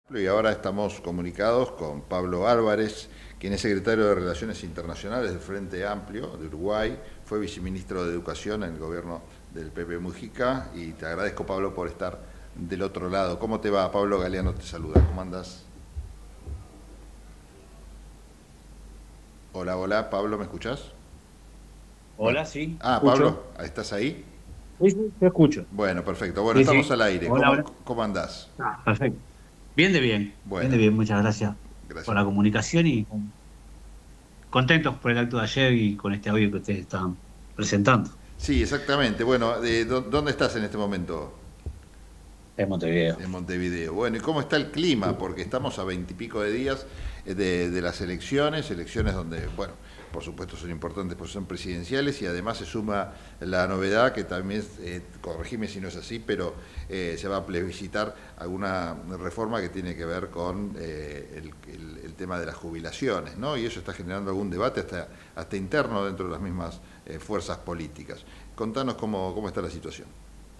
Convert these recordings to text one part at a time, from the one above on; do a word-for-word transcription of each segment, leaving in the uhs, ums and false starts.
Y ahora estamos comunicados con Pablo Álvarez, quien es secretario de Relaciones Internacionales del Frente Amplio de Uruguay, fue viceministro de Educación en el gobierno del Pepe Mujica, y te agradezco, Pablo, por estar del otro lado. ¿Cómo te va? Pablo Galeano te saluda. ¿Cómo andás? Hola, hola, Pablo, ¿me escuchás? Bueno. Hola, sí, te Ah, escucho. Pablo, ¿estás ahí? Sí, sí, te escucho. Bueno, perfecto. Bueno, Sí, estamos sí. al aire. Hola, ¿Cómo, hola. cómo andás? Ah, perfecto. Bien de bien, bien de Bueno, bien. Muchas gracias por gracias. la comunicación y con- contentos por el acto de ayer y con este audio que ustedes están presentando Sí, exactamente. Bueno, de, ¿dónde estás en este momento? en Montevideo. En Montevideo. Bueno, ¿y cómo está el clima? Porque estamos a veintipico de días eh, de, de las elecciones, elecciones donde, bueno, por supuesto son importantes porque son presidenciales, y además se suma la novedad que también, eh, corregime si no es así, pero eh, se va a plebiscitar alguna reforma que tiene que ver con eh, el, el, el tema de las jubilaciones, ¿no? Y eso está generando algún debate hasta, hasta interno dentro de las mismas eh, fuerzas políticas. Contanos cómo, cómo está la situación.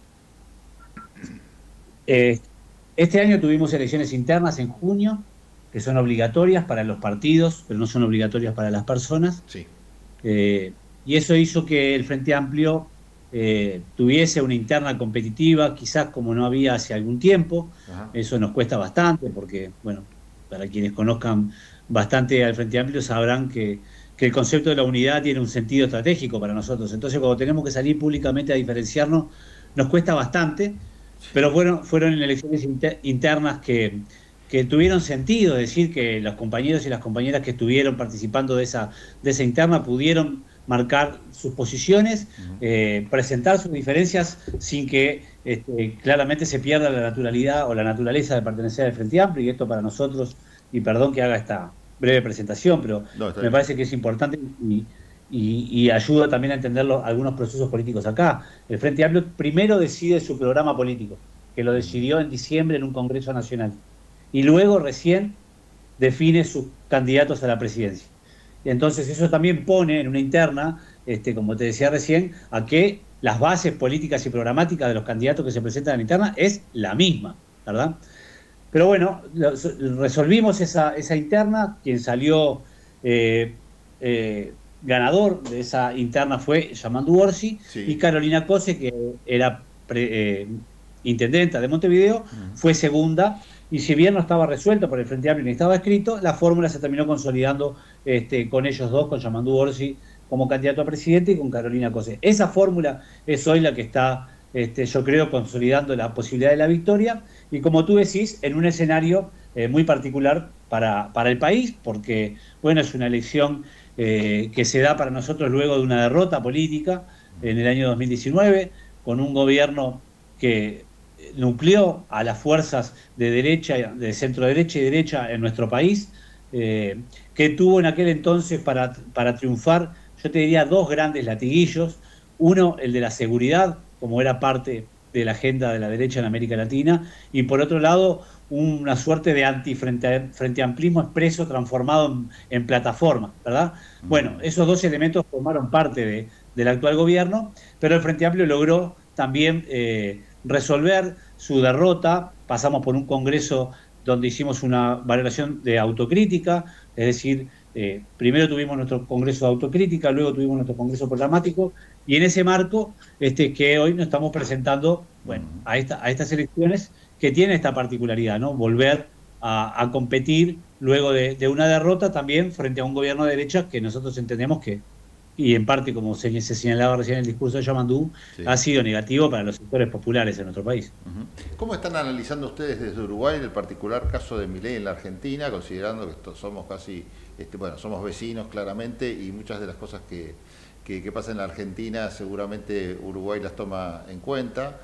Eh, este año tuvimos elecciones internas en junio, que son obligatorias para los partidos, pero no son obligatorias para las personas. Sí. Eh, y eso hizo que el Frente Amplio eh, tuviese una interna competitiva, quizás como no había hace algún tiempo. Ajá. Eso nos cuesta bastante porque, bueno, para quienes conozcan bastante al Frente Amplio sabrán que, que el concepto de la unidad tiene un sentido estratégico para nosotros. Entonces, cuando tenemos que salir públicamente a diferenciarnos, nos cuesta bastante, pero fueron, fueron elecciones inter- internas que, que tuvieron sentido, es decir, que los compañeros y las compañeras que estuvieron participando de esa de esa interna pudieron marcar sus posiciones, Uh-huh. eh, presentar sus diferencias sin que este, claramente se pierda la naturalidad o la naturaleza de pertenecer al Frente Amplio, y esto para nosotros, y perdón que haga esta breve presentación, pero No, está me bien. parece que es importante y, y, y ayuda también a entender los, algunos procesos políticos acá. El Frente Amplio primero decide su programa político, que lo decidió en diciembre en un Congreso Nacional, y luego recién define sus candidatos a la presidencia. Entonces eso también pone en una interna, este, como te decía recién, a que las bases políticas y programáticas de los candidatos que se presentan en la interna es la misma, ¿verdad? Pero bueno, lo, resolvimos esa, esa, interna. Quien salió eh, eh, ganador de esa interna fue Yamandu Orsi, y Sí. Carolina Cose, que era pre, eh, intendenta de Montevideo, Uh-huh. fue segunda. Y si bien no estaba resuelto por el Frente Amplio ni estaba escrito, la fórmula se terminó consolidando este, con ellos dos, con Yamandu Orsi como candidato a presidente y con Carolina Cose. Esa fórmula es hoy la que está, este, yo creo, consolidando la posibilidad de la victoria, y como tú decís, en un escenario eh, muy particular para, para, el país, porque, bueno, es una elección eh, que se da para nosotros luego de una derrota política en el año dos mil diecinueve, con un gobierno que nucleó a las fuerzas de derecha, de centro derecha y derecha en nuestro país, eh, que tuvo en aquel entonces para, para triunfar, yo te diría, dos grandes latiguillos. Uno, el de la seguridad, como era parte de la agenda de la derecha en América Latina, y por otro lado, una suerte de anti-frente frente amplismo expreso transformado en, en plataforma, ¿verdad? Bueno, esos dos elementos formaron parte de, del actual gobierno, pero el Frente Amplio logró también eh, resolver su derrota. Pasamos por un congreso donde hicimos una valoración de autocrítica, es decir, eh, primero tuvimos nuestro congreso de autocrítica, luego tuvimos nuestro congreso programático, y en ese marco este, que hoy nos estamos presentando, bueno, Uh-huh. a, esta, a estas elecciones que tienen esta particularidad, ¿no? Volver a, a competir luego de, de, una derrota también frente a un gobierno de derecha que nosotros entendemos que, y en parte, como se, se señalaba recién en el discurso de Yamandú, ha Sí. sido negativo para los sectores populares en nuestro país. Uh-huh. ¿Cómo están analizando ustedes desde Uruguay el particular caso de Milei en la Argentina, considerando que somos casi, este, bueno, somos vecinos claramente, y muchas de las cosas que, que, que pasan en la Argentina seguramente Uruguay las toma en cuenta?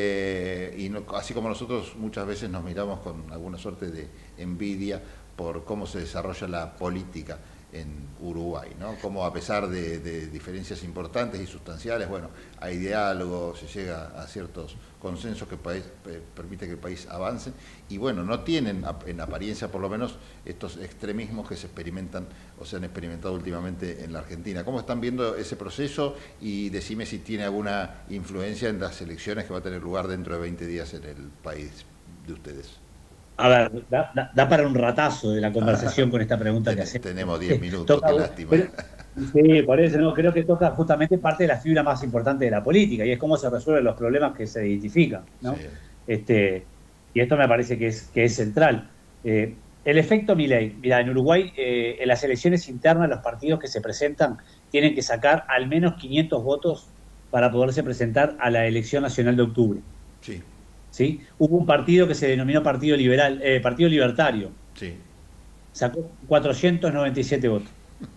Eh, y no, así como nosotros muchas veces nos miramos con alguna suerte de envidia por cómo se desarrolla la política en Uruguay, ¿no? Como a pesar de, de diferencias importantes y sustanciales, bueno, hay diálogo, se llega a ciertos consensos que el país, eh, permite que el país avance, y bueno, no tienen, en apariencia por lo menos, estos extremismos que se experimentan o se han experimentado últimamente en la Argentina. ¿Cómo están viendo ese proceso? Y decime si tiene alguna influencia en las elecciones que va a tener lugar dentro de veinte días en el país de ustedes. A ver, da, da- da para un ratazo de la conversación con esta pregunta que Ten- hacemos. tenemos diez minutos, Toca, qué lástima. pero- sí, por eso no, creo que toca justamente parte de la fibra más importante de la política y es cómo se resuelven los problemas que se identifican, Sí, ¿no? Este, y esto me parece que es, que es central. Eh, el efecto Milei, mira, en Uruguay, eh, en las elecciones internas, los partidos que se presentan tienen que sacar al menos quinientos votos para poderse presentar a la elección nacional de octubre. sí, ¿Sí? Hubo un partido que se denominó Partido Liberal, eh, Partido Libertario, sí. sacó cuatrocientos noventa y siete votos.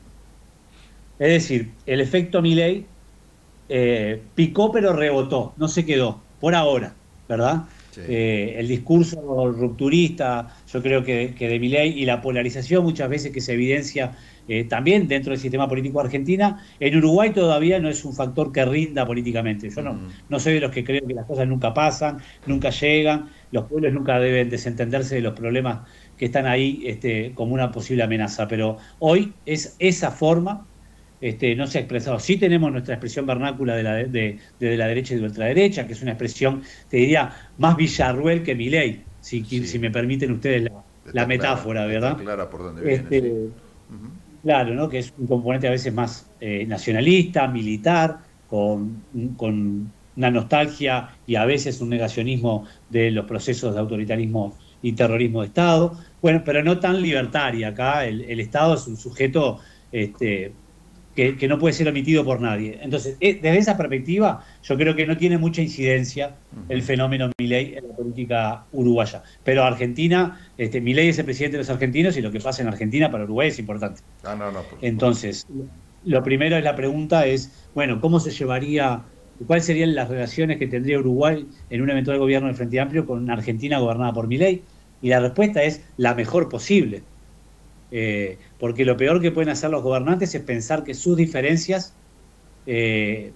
Es decir, el efecto Milei eh, picó pero rebotó, no se quedó, por ahora, ¿verdad? Sí. Eh, el discurso rupturista, yo creo que, que de Milei y la polarización muchas veces que se evidencia eh, también dentro del sistema político de Argentina, en Uruguay todavía no es un factor que rinda políticamente. Yo no, Ujú. no soy de los que creo que las cosas nunca pasan, nunca llegan, los pueblos nunca deben desentenderse de los problemas que están ahí este, como una posible amenaza, pero hoy es esa forma este, no se ha expresado. Sí tenemos nuestra expresión vernácula de la, de, de, de la derecha y de ultraderecha, que es una expresión, te diría, más Villarruel que Milei, si, Sí, si me permiten ustedes la, la está clara, metáfora, está ¿verdad? clara por dónde viene, Este, sí. Ujú. claro, ¿no? Que es un componente a veces más eh, nacionalista, militar, con, con una nostalgia y a veces un negacionismo de los procesos de autoritarismo y terrorismo de Estado. Bueno, pero no tan libertaria. Acá el, el Estado es un sujeto este, que, que no puede ser omitido por nadie. Entonces, eh, desde esa perspectiva, yo creo que no tiene mucha incidencia el Ujú. fenómeno Milei en la política uruguaya. Pero Argentina, este, Milei es el presidente de los argentinos y lo que pasa en Argentina para Uruguay es importante. Ah, no, no, por supuesto. Entonces, lo primero es la pregunta es, bueno, ¿cómo se llevaría, cuáles serían las relaciones que tendría Uruguay en un eventual gobierno del Frente Amplio con una Argentina gobernada por Milei? Y la respuesta es la mejor posible. Eh, porque lo peor que pueden hacer los gobernantes es pensar que sus diferencias eh,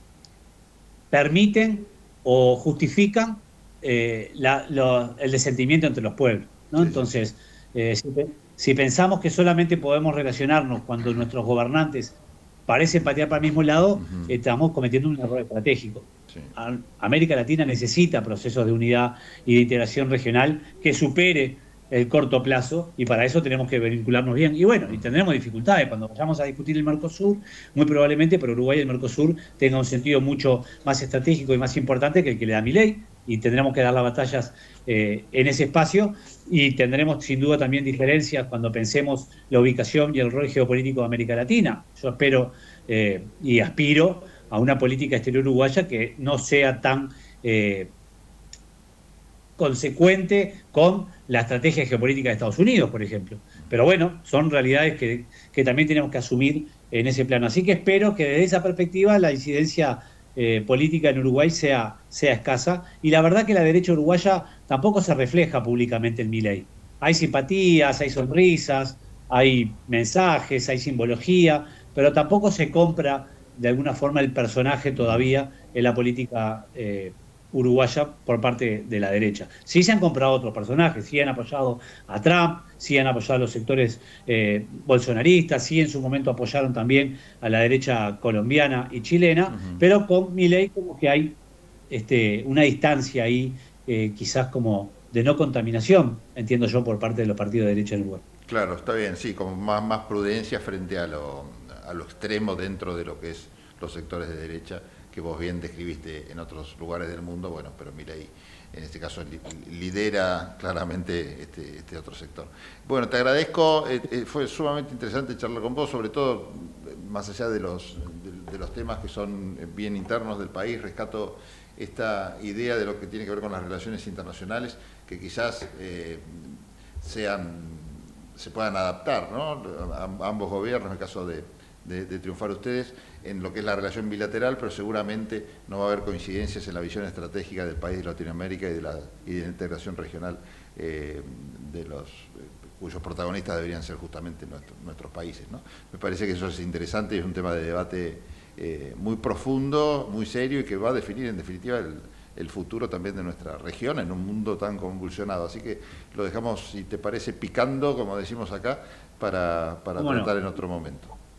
permiten o justifican eh, la, lo, el desentimiento entre los pueblos, ¿no? Sí, sí, sí. Entonces, eh, si, si, pensamos que solamente podemos relacionarnos cuando nuestros gobernantes parecen patear para el mismo lado, Ujú. estamos cometiendo un error estratégico. Sí. América Latina necesita procesos de unidad y de integración regional que supere el corto plazo y para eso tenemos que vincularnos bien. Y bueno, y tendremos dificultades. Cuando vayamos a discutir el Mercosur, muy probablemente para Uruguay el Mercosur tenga un sentido mucho más estratégico y más importante que el que le da Milei y tendremos que dar las batallas eh, en ese espacio y tendremos sin duda también diferencias cuando pensemos la ubicación y el rol geopolítico de América Latina. Yo espero eh, y aspiro a una política exterior uruguaya que no sea tan eh, consecuente con la estrategia geopolítica de Estados Unidos, por ejemplo. Pero bueno, son realidades que, que también tenemos que asumir en ese plano. Así que espero que desde esa perspectiva la incidencia eh, política en Uruguay sea, sea escasa. Y la verdad que la derecha uruguaya tampoco se refleja públicamente en Milei. Hay simpatías, hay sonrisas, hay mensajes, hay simbología, pero tampoco se compra de alguna forma el personaje todavía en la política eh, uruguaya por parte de la derecha. Sí se han comprado otros personajes, sí han apoyado a Trump, sí han apoyado a los sectores eh, bolsonaristas, sí en su momento apoyaron también a la derecha colombiana y chilena, Ujú. pero con Milei como que hay este, una distancia ahí, eh, quizás como de no contaminación, entiendo yo, por parte de los partidos de derecha en Uruguay. Claro, está bien, sí, como más, más prudencia frente a lo, a lo extremo dentro de lo que es los sectores de derecha, que vos bien describiste en otros lugares del mundo, bueno, pero Milei en este caso li, lidera claramente este, este otro sector. Bueno, te agradezco, eh, eh, fue sumamente interesante charlar con vos, sobre todo más allá de los, de, de los temas que son bien internos del país, rescato esta idea de lo que tiene que ver con las relaciones internacionales, que quizás eh, sean, se puedan adaptar, ¿no? A, a ambos gobiernos, en el caso de, de, de triunfar ustedes, en lo que es la relación bilateral, pero seguramente no va a haber coincidencias en la visión estratégica del país de Latinoamérica y de la, y de la integración regional eh, de los eh, cuyos protagonistas deberían ser justamente nuestro, nuestros países, ¿no? Me parece que eso es interesante y es un tema de debate eh, muy profundo, muy serio y que va a definir en definitiva el, el futuro también de nuestra región en un mundo tan convulsionado. Así que lo dejamos, si te parece, picando, como decimos acá, para, para tratar no? en otro momento.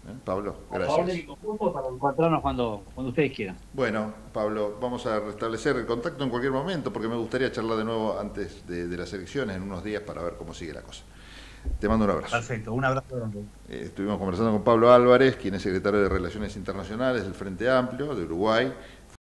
Pablo, gracias. A favor de mi conjunto para encontrarnos cuando, cuando ustedes quieran. Bueno, Pablo, vamos a restablecer el contacto en cualquier momento porque me gustaría charlar de nuevo antes de, de las elecciones, en unos días, para ver cómo sigue la cosa. Te mando un abrazo. Perfecto, un abrazo grande. Eh, estuvimos conversando con Pablo Álvarez, quien es secretario de Relaciones Internacionales del Frente Amplio de Uruguay.